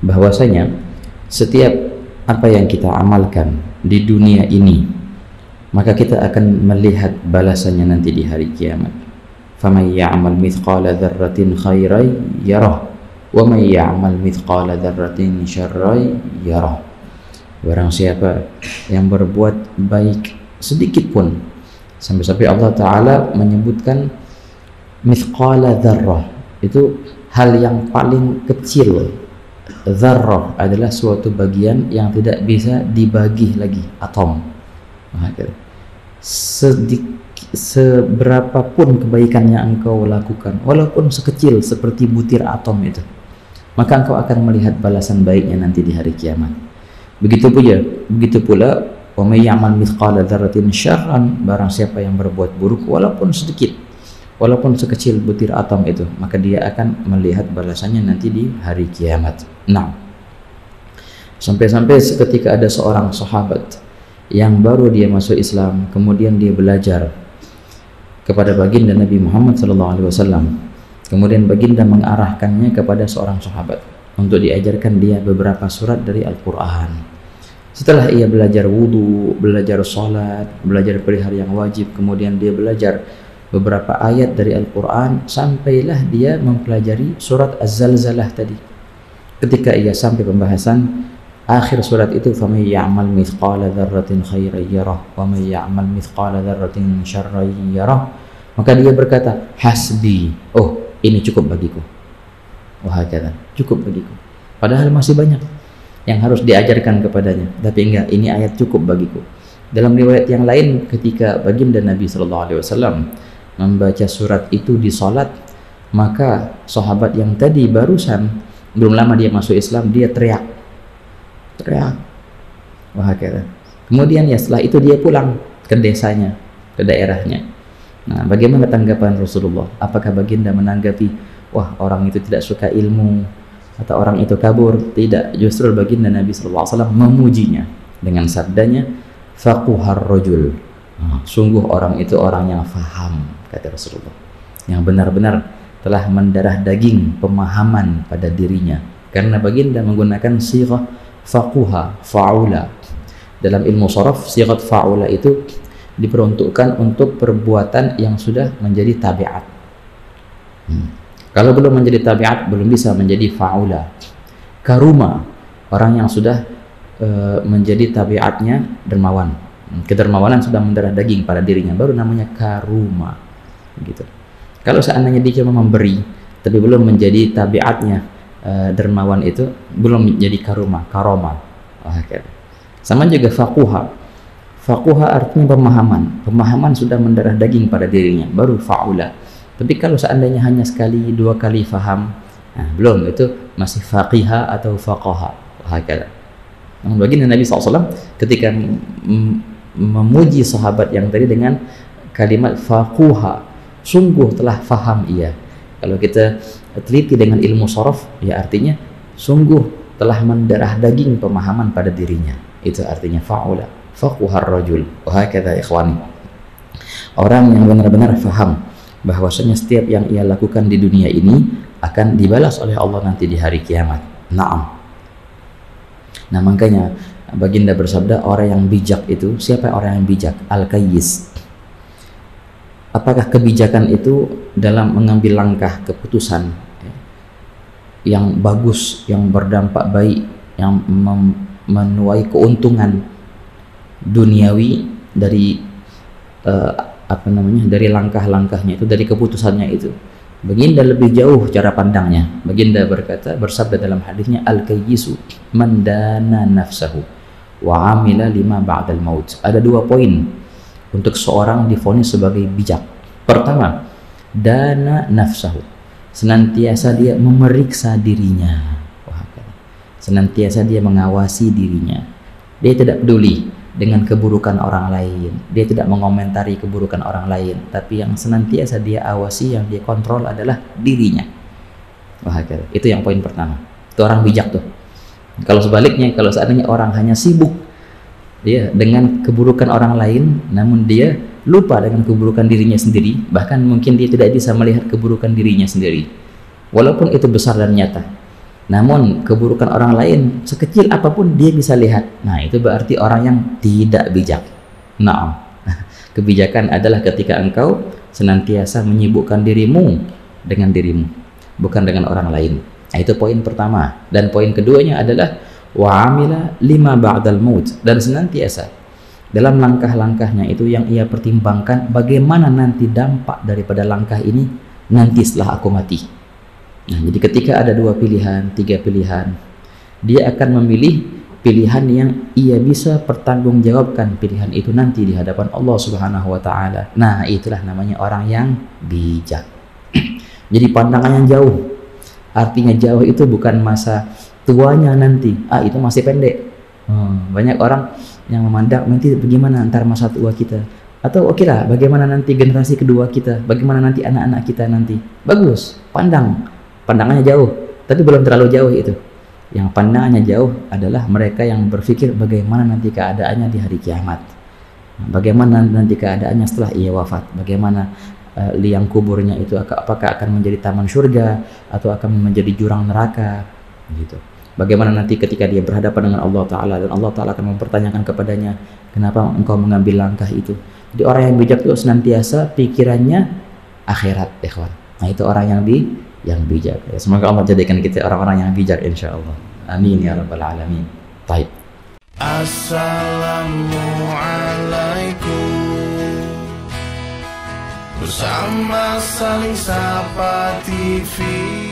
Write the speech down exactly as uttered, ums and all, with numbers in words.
bahwasanya setiap apa yang kita amalkan di dunia ini, maka kita akan melihat balasannya nanti di hari kiamat. Faman ya'mal mithqala dzarratin khairan yarah wa man ya'mal mithqala dzarratin syarran yarah. Barang siapa yang berbuat baik sedikit pun, sampai-sampai Allah Ta'ala menyebutkan mithqala dzarrah, itu hal yang paling kecil. Dzarrah adalah suatu bagian yang tidak bisa dibagi lagi, atom. Sedikit, seberapapun kebaikan yang engkau lakukan, walaupun sekecil seperti butir atom itu, maka engkau akan melihat balasan baiknya nanti di hari kiamat. Begitu pula, begitu pula, wa may ya'mal mithqala dzarratin syarran, barang siapa yang berbuat buruk walaupun sedikit, walaupun sekecil butir atom itu, maka dia akan melihat balasannya nanti di hari kiamat. Nah, sampai-sampai seketika ada seorang sahabat yang baru dia masuk Islam, kemudian dia belajar kepada baginda Nabi Muhammad sallallahu alaihi wasallam. Kemudian baginda mengarahkannya kepada seorang sahabat untuk diajarkan dia beberapa surat dari Al-Quran. Setelah ia belajar wudu, belajar sholat, belajar perihal yang wajib, kemudian dia belajar beberapa ayat dari Al-Quran, sampailah dia mempelajari surat Az-Zalzalah tadi. Ketika ia sampai pembahasan akhir surat itu, faman ya'mal mithqala dzarratin khairan yarah wa man ya'mal mithqala dzarratin syarran yarah, maka dia berkata, hasbi, oh ini cukup bagiku. Wah, kata, cukup bagiku. Padahal masih banyak yang harus diajarkan kepadanya, tapi enggak, ini ayat cukup bagiku. Dalam riwayat yang lain, ketika baginda Nabi sallallahu alaihi wasallam membaca surat itu di salat, maka sahabat yang tadi barusan belum lama dia masuk Islam, dia teriak teriak wah, kata. Kemudian ya setelah itu dia pulang ke desanya, ke daerahnya. Nah, bagaimana tanggapan Rasulullah? Apakah baginda menanggapi, wah orang itu tidak suka ilmu, atau orang itu kabur? Tidak, justru baginda Nabi sallallahu alaihi wasallam memujinya dengan sabdanya, faquhar rajul, sungguh orang itu orang yang faham, kata Rasulullah, yang benar-benar telah mendarah daging pemahaman pada dirinya, karena baginda menggunakan sighah faquha, fa'ula. Dalam ilmu sharaf, sigat fa'ula itu diperuntukkan untuk perbuatan yang sudah menjadi tabiat. hmm. Kalau belum menjadi tabiat, belum bisa menjadi fa'ula. Karuma, orang yang sudah e, menjadi tabiatnya dermawan, kedermawanan sudah mendarah daging pada dirinya, baru namanya karuma gitu. Kalau seandainya dia cuma memberi tapi belum menjadi tabiatnya e, dermawan, itu belum menjadi karuma, karoma. oh, okay. Sama juga faquha. Faquha artinya pemahaman. Pemahaman sudah mendarah daging pada dirinya, baru fa'ula. Tapi kalau seandainya hanya sekali, dua kali faham, nah, belum, itu masih faqiha atau faqaha. Hakala. Namun baginda Nabi sallallahu alaihi wasallam ketika memuji sahabat yang tadi dengan kalimat faquha, sungguh telah faham ia. Kalau kita teliti dengan ilmu sharaf, ya artinya sungguh telah mendarah daging pemahaman pada dirinya. Itu artinya fa'ula, faquhar rajul. Wah, kata ikhwani, orang yang benar-benar faham bahwasanya setiap yang ia lakukan di dunia ini akan dibalas oleh Allah nanti di hari kiamat. Naam. Nah, makanya baginda bersabda, orang yang bijak itu, siapa orang yang bijak? Al-Qayyis. Apakah kebijakan itu dalam mengambil langkah keputusan yang bagus, yang berdampak baik, yang menuai keuntungan duniawi dari uh, apa namanya, dari langkah-langkahnya itu, dari keputusannya itu. Baginda lebih jauh cara pandangnya. Baginda berkata, bersabda dalam hadisnya, al-qayyisu man dana nafsahu wa amila lima ba'dal maut. Ada dua poin untuk seorang divonis sebagai bijak. Pertama, dana nafsahu, senantiasa dia memeriksa dirinya. Wah, senantiasa dia mengawasi dirinya. Dia tidak peduli dengan keburukan orang lain, dia tidak mengomentari keburukan orang lain, tapi yang senantiasa dia awasi, yang dia kontrol adalah dirinya. Wah, itu yang poin pertama. Itu orang bijak tuh. Kalau sebaliknya, kalau seandainya orang hanya sibuk ya dengan keburukan orang lain, namun dia lupa dengan keburukan dirinya sendiri, bahkan mungkin dia tidak bisa melihat keburukan dirinya sendiri, walaupun itu besar dan nyata. Namun keburukan orang lain sekecil apapun dia bisa lihat. Nah, itu berarti orang yang tidak bijak. Nah, kebijakan adalah ketika engkau senantiasa menyibukkan dirimu dengan dirimu, bukan dengan orang lain. Nah, itu poin pertama. Dan poin keduanya adalah wa'amila lima ba'dal maut, dan senantiasa dalam langkah-langkahnya itu yang ia pertimbangkan bagaimana nanti dampak daripada langkah ini nanti setelah aku mati. Nah, jadi ketika ada dua pilihan, tiga pilihan, dia akan memilih pilihan yang ia bisa pertanggungjawabkan pilihan itu nanti di hadapan Allah Subhanahu wa taala. Nah, itulah namanya orang yang bijak. Jadi pandangannya jauh. Artinya jauh itu bukan masa tuanya nanti. Ah, itu masih pendek. Hmm, banyak orang yang memandang nanti bagaimana antar masa tua kita. Atau oke lah, bagaimana nanti generasi kedua kita, bagaimana nanti anak-anak kita nanti. Bagus, pandang. Pandangannya jauh, tapi belum terlalu jauh itu. Yang pandangannya jauh adalah mereka yang berpikir bagaimana nanti keadaannya di hari kiamat. Bagaimana nanti keadaannya setelah ia wafat. Bagaimana uh, liang kuburnya itu, apakah akan menjadi taman surga atau akan menjadi jurang neraka gitu. Bagaimana nanti ketika dia berhadapan dengan Allah Ta'ala dan Allah Ta'ala akan mempertanyakan kepadanya, kenapa engkau mengambil langkah itu. Jadi orang yang bijak itu senantiasa pikirannya akhirat, ikhwan. Nah, itu orang yang bi yang bijak. Ya, semoga Allah jadikan kita orang-orang yang bijak insyaallah. Amin ya rabbal alamin. Baik. Assalamualaikum. Bersama Saling Sapa T V.